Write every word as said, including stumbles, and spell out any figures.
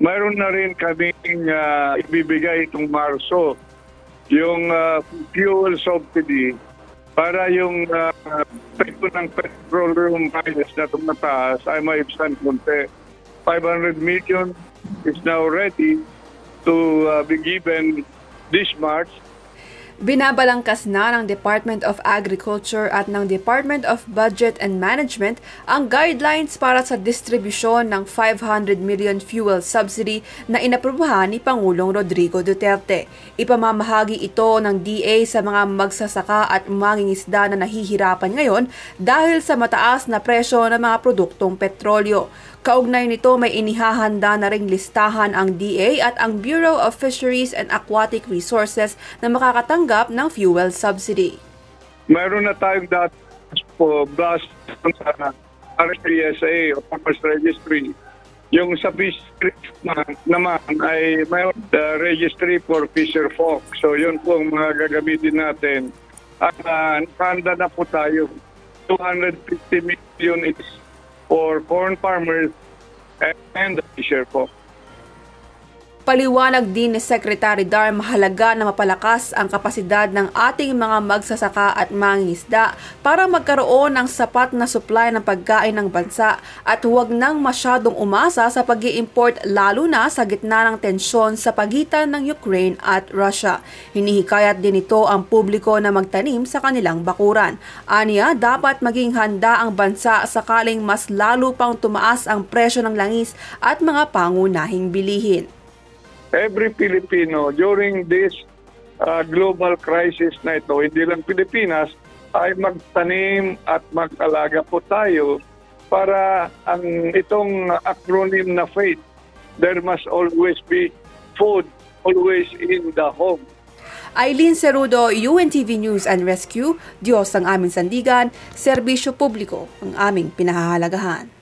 mayroon na rin kaming uh, ibibigay itong Marso, yung uh, fuel subsidy para yung uh, epekto ng petroleum prices na tumataas ay maibsan konti. five hundred million is now ready to uh, be given this March. Binabalangkas na ng Department of Agriculture at ng Department of Budget and Management ang guidelines para sa distribusyon ng five hundred million fuel subsidy na inaprubahan ni Pangulong Rodrigo Duterte. Ipamamahagi ito ng D A sa mga magsasaka at mangingisda na nahihirapan ngayon dahil sa mataas na presyo ng mga produktong petrolyo. Kaugnay nito, may inihahanda na ring listahan ang D A at ang Bureau of Fisheries and Aquatic Resources na makakatanggap ng fuel subsidy. Mayroon na tayong data po blast sa R S A o Farmers Registry. Yung sa fishery naman ay mayroon the registry for fisher folk. So yun po ang mga gagamitin natin. At uh, nakahanda na po tayo. two hundred fifty million is for corn farmers and the fisher folk. Paliwanag din ni Secretary Dar, mahalaga na mapalakas ang kapasidad ng ating mga magsasaka at mangingisda para magkaroon ng sapat na supply ng pagkain ng bansa at huwag nang masyadong umasa sa pag-i-import lalo na sa gitna ng tensyon sa pagitan ng Ukraine at Russia. Hinihikayat din ito ang publiko na magtanim sa kanilang bakuran. Aniya, dapat maging handa ang bansa sakaling mas lalo pang tumaas ang presyo ng langis at mga pangunahing bilihin. Every Filipino during this uh, global crisis na ito, hindi lang Pilipinas, ay magtanim at mag-alaga po tayo para ang itong acronym na FAITH, there must always be food, always in the home. Aileen Cerudo, U N T V News and Rescue, Diyos ang aming sandigan, serbisyo publiko ang aming pinahahalagahan.